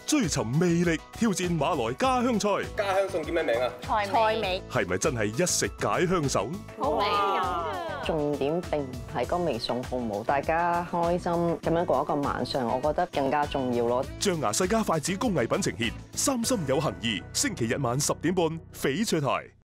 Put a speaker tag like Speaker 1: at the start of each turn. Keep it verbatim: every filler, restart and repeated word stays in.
Speaker 1: 追尋魅力，挑戰馬來家鄉菜。
Speaker 2: 家鄉餸叫咩名啊？
Speaker 3: 菜菜味
Speaker 1: 係咪真係一食解鄉愁？
Speaker 3: 好味啊！
Speaker 4: 重點並唔係嗰味餸好唔好，大家開心咁樣過一個晚上，我覺得更加重要咯。
Speaker 1: 象牙世家筷子工藝品呈現《三心有幸二》，星期日晚十點半，翡翠台。